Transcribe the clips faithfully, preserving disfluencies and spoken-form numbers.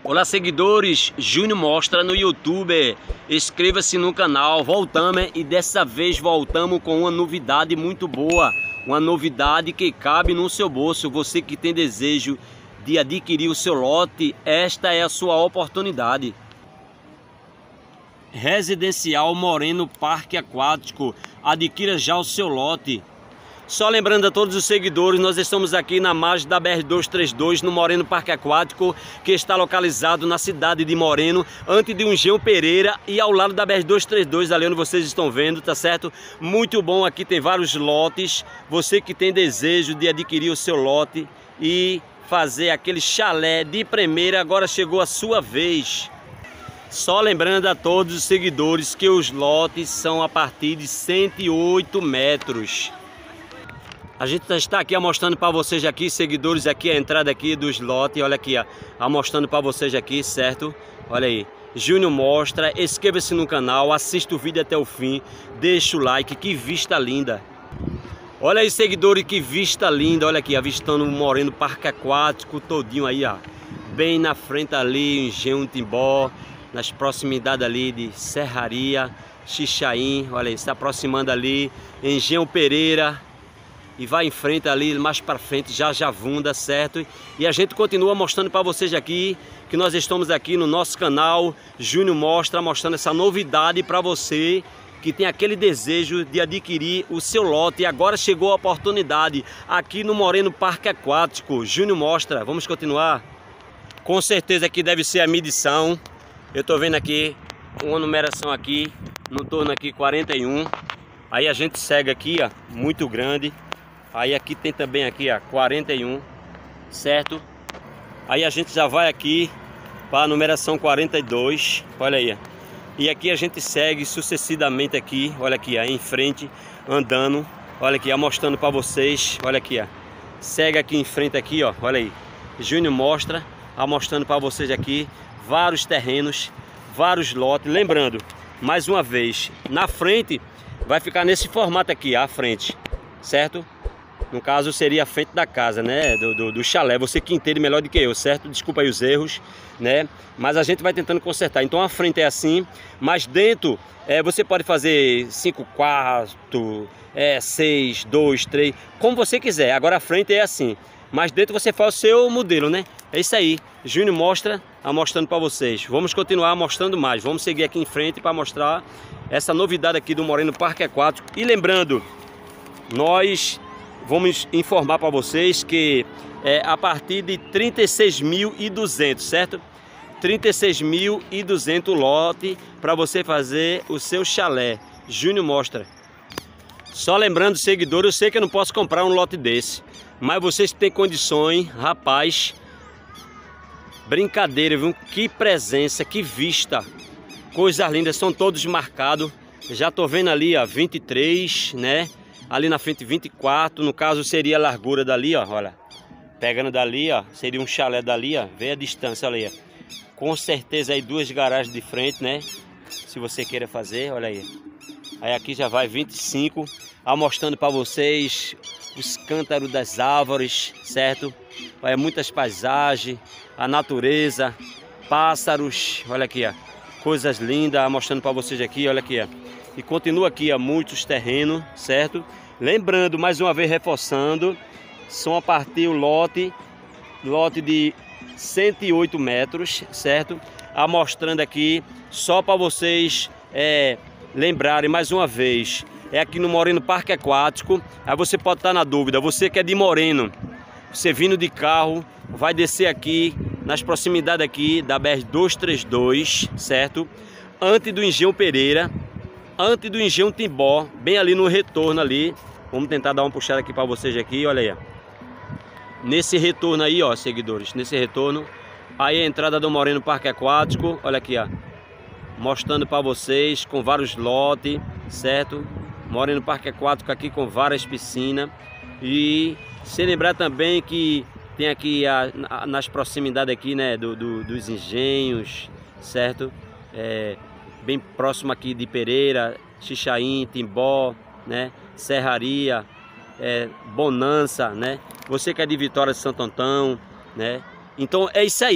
Olá, seguidores, Júnior Mostra no YouTube. Inscreva-se no canal. Voltamos e dessa vez voltamos com uma novidade muito boa, uma novidade que cabe no seu bolso. Você que tem desejo de adquirir o seu lote, esta é a sua oportunidade. Residencial Moreno Parque Aquático, adquira já o seu lote. Só lembrando a todos os seguidores, nós estamos aqui na margem da B R duzentos e trinta e dois, no Moreno Parque Aquático, que está localizado na cidade de Moreno, antes de um Engenho Pereira e ao lado da B R duzentos e trinta e dois, ali onde vocês estão vendo, tá certo? Muito bom, aqui tem vários lotes. Você que tem desejo de adquirir o seu lote e fazer aquele chalé de primeira, agora chegou a sua vez. Só lembrando a todos os seguidores que os lotes são a partir de cento e oito metros. A gente está aqui mostrando para vocês aqui, seguidores, aqui a entrada aqui dos lotes, olha aqui, ó, mostrando para vocês aqui, certo? Olha aí, Júnior Mostra, inscreva-se no canal, assista o vídeo até o fim, deixa o like, que vista linda. Olha aí, seguidores, que vista linda, olha aqui, avistando o Moreno Parque Aquático todinho aí, ó. Bem na frente ali, Engenho Timbó, nas proximidades ali de Serraria, Xixaim, olha aí, se aproximando ali, Engenho Pereira. E vai em frente ali, mais para frente, já Javunda, certo? E a gente continua mostrando para vocês aqui, que nós estamos aqui no nosso canal Júnior Mostra, mostrando essa novidade para você que tem aquele desejo de adquirir o seu lote. E agora chegou a oportunidade aqui no Moreno Parque Aquático. Júnior Mostra, vamos continuar? Com certeza aqui deve ser a medição. Eu tô vendo aqui uma numeração aqui, no torno aqui quarenta e um. Aí a gente segue aqui, ó, muito grande. Aí aqui tem também aqui, ó, quarenta e um, certo? Aí a gente já vai aqui para a numeração quarenta e dois, olha aí. Ó. E aqui a gente segue sucessivamente aqui, olha aqui, ó, em frente, andando. Olha aqui, ó, mostrando para vocês, olha aqui, ó. Segue aqui em frente aqui, ó, olha aí. Júnior Mostra, ó, mostrando para vocês aqui vários terrenos, vários lotes. Lembrando, mais uma vez, na frente vai ficar nesse formato aqui, ó, à frente, certo? No caso seria a frente da casa, né, do, do, do chalé, você que entende melhor do que eu, certo? Desculpa aí os erros, né, mas a gente vai tentando consertar. Então a frente é assim, mas dentro é, você pode fazer cinco quartos, é, seis, dois, três, como você quiser. Agora a frente é assim, mas dentro você faz o seu modelo, né? É isso aí, Júnior Mostra, mostrando para vocês. Vamos continuar mostrando mais, vamos seguir aqui em frente para mostrar essa novidade aqui do Moreno Parque Aquático. E lembrando, nós vamos informar para vocês que é a partir de trinta e seis mil e duzentos, certo? trinta e seis mil e duzentos lote para você fazer o seu chalé. Júnior Mostra. Só lembrando, seguidor, eu sei que eu não posso comprar um lote desse, mas vocês têm condições, rapaz. Brincadeira, viu? Que presença, que vista. Coisas lindas, são todos marcados. Já tô vendo ali, ó, vinte e três, né? Ali na frente vinte e quatro, no caso seria a largura dali, ó, olha. Pegando dali, ó, seria um chalé dali, ó, vê a distância ali, ó. Com certeza aí duas garagens de frente, né? Se você queira fazer, olha aí. Aí aqui já vai vinte e cinco, mostrando para vocês os cântaros das árvores, certo? Olha, muitas paisagens, a natureza, pássaros, olha aqui, ó. Coisas lindas, mostrando para vocês aqui, olha aqui, ó. E continua aqui, ó, muitos terrenos, certo? Lembrando, mais uma vez reforçando, são a partir o lote, lote de cento e oito metros, certo? Ah, mostrando aqui, só para vocês é, lembrarem mais uma vez, é aqui no Moreno Parque Aquático. Aí você pode estar na dúvida, você que é de Moreno, você vindo de carro, vai descer aqui, nas proximidades aqui da B R duzentos e trinta e dois, certo? Antes do Engenho Pereira, antes do Engenho Timbó, bem ali no retorno ali. Vamos tentar dar uma puxada aqui para vocês aqui, olha aí. Nesse retorno aí, ó, seguidores, nesse retorno. Aí a entrada do Moreno Parque Aquático, olha aqui, ó. Mostrando para vocês com vários lotes, certo? Moreno Parque Aquático aqui com várias piscinas. E se lembrar também que tem aqui a, nas proximidades aqui, né, do, do, dos engenhos, certo? É, bem próximo aqui de Pereira, Xixaim, Timbó, né, Serraria, é, Bonança, né? Você que é de Vitória de Santo Antão, né? Então é isso aí.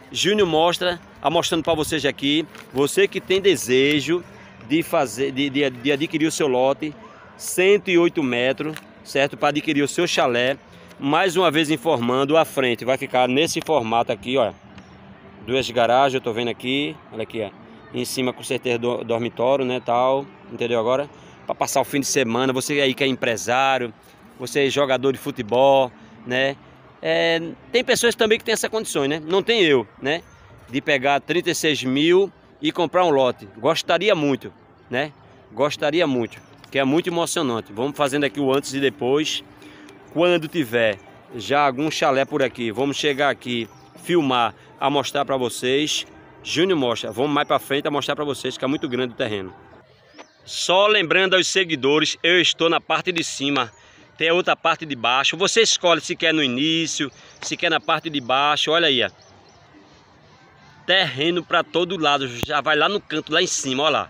Júnior Mostra, mostrando para vocês aqui, você que tem desejo de fazer, de, de, de adquirir o seu lote, cento e oito metros, certo? Para adquirir o seu chalé, mais uma vez informando, a frente vai ficar nesse formato aqui, ó. Duas garagens, eu tô vendo aqui, olha aqui, ó. Em cima com certeza do dormitório, né, tal, entendeu agora? Para passar o fim de semana, você aí que é empresário, você é jogador de futebol, né? É, tem pessoas também que tem essa condições, né? Não tem eu, né? De pegar trinta e seis mil e comprar um lote. Gostaria muito, né? Gostaria muito, que é muito emocionante. Vamos fazendo aqui o antes e depois. Quando tiver já algum chalé por aqui, vamos chegar aqui, filmar, a mostrar para vocês. Júnior Mostra, vamos mais para frente a mostrar para vocês que é muito grande o terreno. Só lembrando aos seguidores, eu estou na parte de cima, tem outra parte de baixo. Você escolhe se quer no início, se quer na parte de baixo. Olha aí, ó. Terreno para todo lado, já vai lá no canto, lá em cima, olha lá.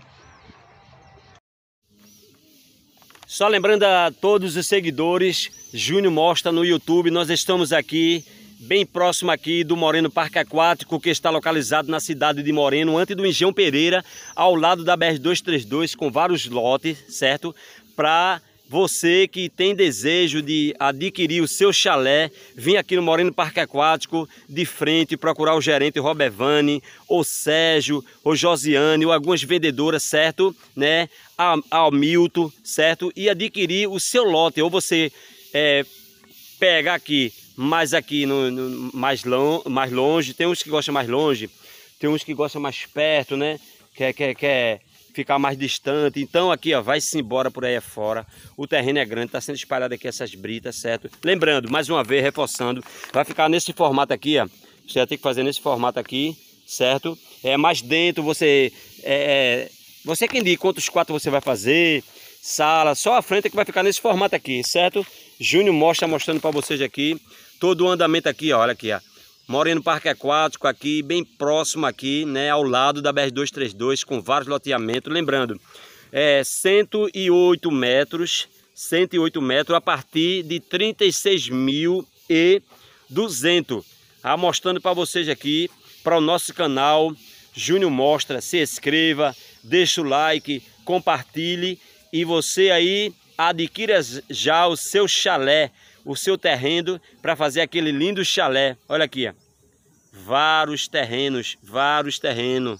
Só lembrando a todos os seguidores, Júnior Mostra no YouTube, nós estamos aqui bem próximo aqui do Moreno Parque Aquático, que está localizado na cidade de Moreno, antes do Engenho Pereira, ao lado da B R duzentos e trinta e dois, com vários lotes, certo? Para você que tem desejo de adquirir o seu chalé, vim aqui no Moreno Parque Aquático, de frente, procurar o gerente Robevani, ou Sérgio, ou Josiane, ou algumas vendedoras, certo? Né? Ao Milton, certo? E adquirir o seu lote, ou você é, pega aqui, mais aqui, no, no, mais, long, mais longe, tem uns que gostam mais longe, tem uns que gostam mais perto, né? Quer, quer, quer ficar mais distante. Então aqui, ó, vai-se embora por aí afora. O terreno é grande, está sendo espalhado aqui essas britas, certo? Lembrando, mais uma vez, reforçando, vai ficar nesse formato aqui, ó. Você vai ter que fazer nesse formato aqui, certo? É mais dentro, você... É, você que indica quantos quartos você vai fazer, sala, só a frente é que vai ficar nesse formato aqui, certo? Júnior Mostra mostrando para vocês aqui todo o andamento aqui, ó, olha aqui, ó. Moreno Parque Aquático aqui, bem próximo aqui, né, ao lado da B R duzentos e trinta e dois, com vários loteamentos. Lembrando, é cento e oito metros, cento e oito metros a partir de trinta e seis mil e duzentos. Ah, mostrando para vocês aqui, para o nosso canal Júnior Mostra, se inscreva, deixa o like, compartilhe e você aí adquira já o seu chalé, o seu terreno para fazer aquele lindo chalé. Olha aqui, ó. Vários terrenos, vários terrenos.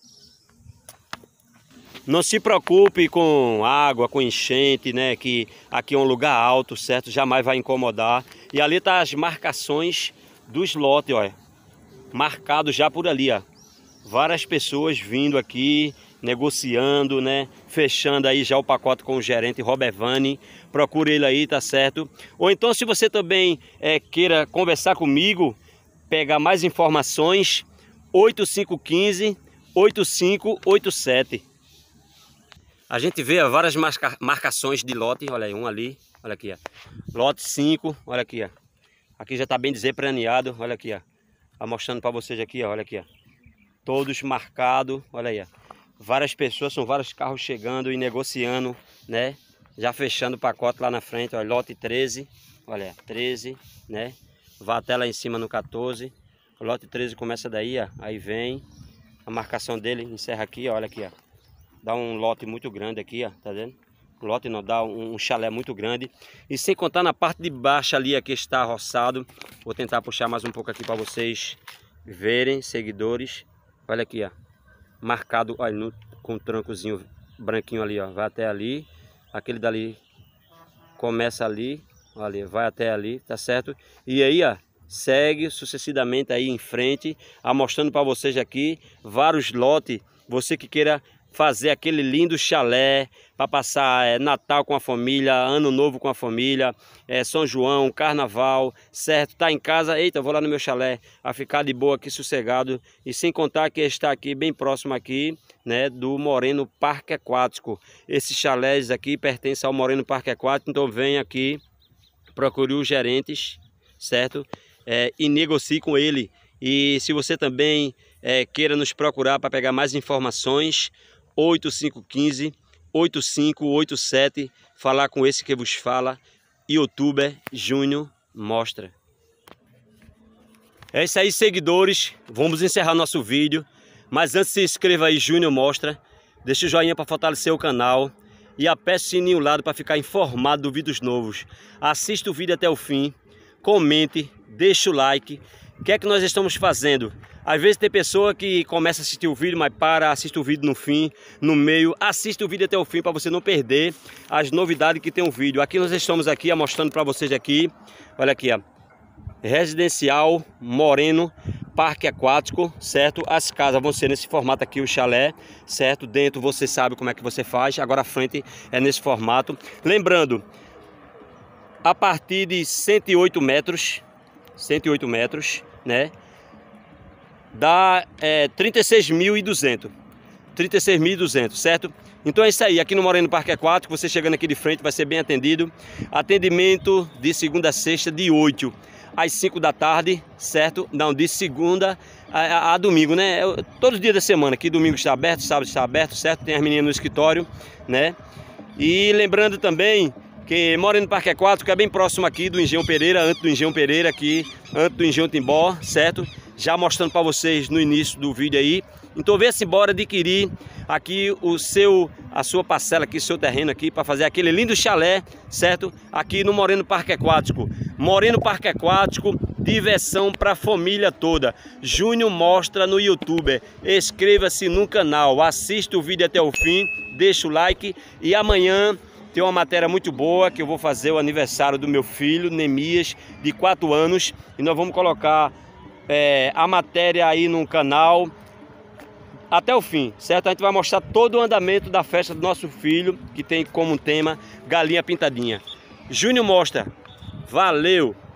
Não se preocupe com água, com enchente, né? Que aqui é um lugar alto, certo? Jamais vai incomodar. E ali tá as marcações dos lotes, olha. Marcado já por ali, ó. Várias pessoas vindo aqui, negociando, né? Fechando aí já o pacote com o gerente Robevani. Procure ele aí, tá certo? Ou então, se você também é, queira conversar comigo, pegar mais informações, oito cinco um cinco, oito cinco oito sete. A gente vê ó, várias marca marcações de lote, olha aí, um ali, olha aqui, ó. Lote cinco, olha aqui, ó. Aqui já tá bem desempraneado, olha aqui, ó. Mostrando para vocês aqui, ó, olha aqui, ó. Todos marcados, olha aí, ó. Várias pessoas, são vários carros chegando e negociando, né? Já fechando o pacote lá na frente, ó, lote treze, olha, treze, né? Vai até lá em cima no quatorze. O lote treze começa daí, ó, aí vem a marcação dele, encerra aqui, ó, olha aqui, ó. Dá um lote muito grande aqui, ó, tá vendo? O lote não dá um, um chalé muito grande. E sem contar na parte de baixo ali, aqui está roçado. Vou tentar puxar mais um pouco aqui para vocês verem, seguidores. Olha aqui, ó. Marcado, olha, no, com um trancozinho branquinho ali, ó. Vai até ali. Aquele dali começa ali, olha, vai até ali, tá certo? E aí, ó, segue sucessivamente aí em frente, ó, mostrando para vocês aqui vários lotes. Você que queira fazer aquele lindo chalé para passar é, Natal com a família, Ano Novo com a família, é, São João, Carnaval, certo? Tá em casa, eita, vou lá no meu chalé, a ficar de boa aqui, sossegado. E sem contar que está aqui, bem próximo aqui, né, do Moreno Parque Aquático. Esses chalés aqui pertencem ao Moreno Parque Aquático, então vem aqui, procure os gerentes, certo? É, e negocie com ele. E se você também é, queira nos procurar para pegar mais informações, oito cinco um cinco, oito cinco oito sete, falar com esse que vos fala, youtuber Júnior Mostra. É isso aí, seguidores. Vamos encerrar nosso vídeo. Mas antes, se inscreva aí, Júnior Mostra. Deixa o joinha para fortalecer o canal. E aperte o sininho ao lado para ficar informado dos vídeos novos. Assista o vídeo até o fim. Comente, deixa o like. O que é que nós estamos fazendo? Às vezes tem pessoa que começa a assistir o vídeo, mas para, assiste o vídeo no fim, no meio. Assista o vídeo até o fim para você não perder as novidades que tem o vídeo. Aqui nós estamos aqui mostrando para vocês aqui. Olha aqui, ó. Residencial Moreno Parque Aquático, certo? As casas vão ser nesse formato aqui, o chalé, certo? Dentro você sabe como é que você faz, agora a frente é nesse formato. Lembrando, a partir de cento e oito metros, cento e oito metros, né? Dá é, trinta e seis mil e duzentos, trinta e seis mil e duzentos, certo? Então é isso aí, aqui no Moreno Parque Aquático, você chegando aqui de frente vai ser bem atendido. Atendimento de segunda a sexta, de oito às cinco da tarde, certo? Não, de segunda a, a, a domingo, né? Todos os dias da semana, aqui domingo está aberto, sábado está aberto, certo? Tem as meninas no escritório, né? E lembrando também que Moreno Parque Aquático é bem próximo aqui do Engenho Pereira, antes do Engenho Pereira aqui, antes do Engenho Timbó, certo? Já mostrando para vocês no início do vídeo aí. Então venha-se embora adquirir aqui o seu, a sua parcela aqui, seu terreno aqui, para fazer aquele lindo chalé, certo? Aqui no Moreno Parque Aquático. Moreno Parque Aquático, diversão para a família toda. Júnior Mostra no YouTube. Inscreva-se no canal, assista o vídeo até o fim, deixa o like e amanhã tem uma matéria muito boa que eu vou fazer o aniversário do meu filho, Nemias, de quatro anos. E nós vamos colocar é, a matéria aí no canal até o fim, certo? A gente vai mostrar todo o andamento da festa do nosso filho, que tem como tema Galinha Pintadinha. Júnior Mostra, valeu!